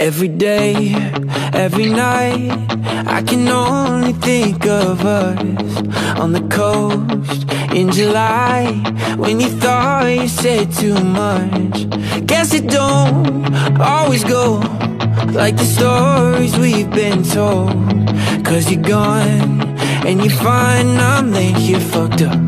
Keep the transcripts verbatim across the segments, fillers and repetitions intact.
Every day, every night, I can only think of us on the coast in July, when you thought you said too much. Guess it don't always go like the stories we've been told. Cause you're gone, and you find I'm laying here fucked up.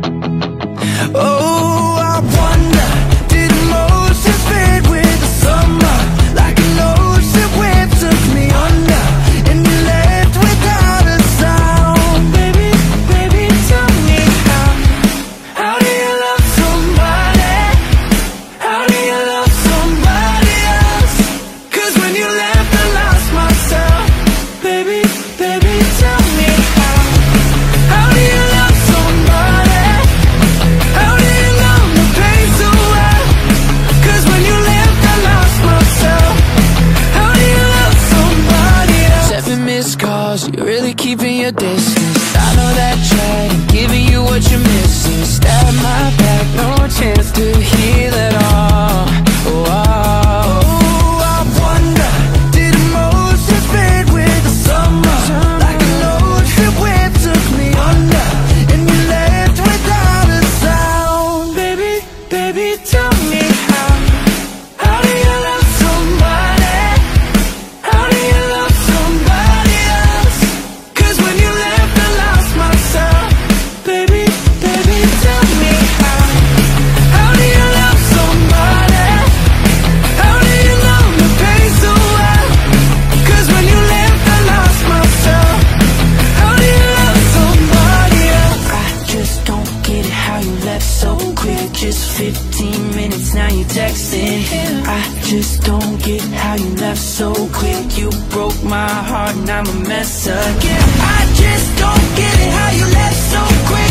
Oh, I wonder, did emotions fade with the summer? Like an ocean wave took me under, and you left without a sound. Baby, baby, tell me how. How do you love somebody? How do you love somebody else? Cause when you left I lost myself. Baby, baby, tell me how. How do you love somebody? How do you know the pain so well? Cause when you left I lost myself. How do you love somebody else? Seven missed calls, you're really keeping your distance. I know that trying, giving you what you're missing. Stab my back, no chance to heal at all. Oh, oh, I wonder, did emotions fade with the summer? Like an ocean wave took me under, and you left without a sound. Baby, baby, tell me how. How do you love somebody? How do you love somebody else? Cause when you left I lost myself. Baby, baby, tell me how. How do you love somebody? How do you know the pain so well? Cause when you left I lost myself. How do you love somebody else? I just don't get it how you left so quick. Just fifteen minutes now you're texting. I just don't get how you left so quick. You broke my heart and I'm a mess again. I just don't get it how you left so quick.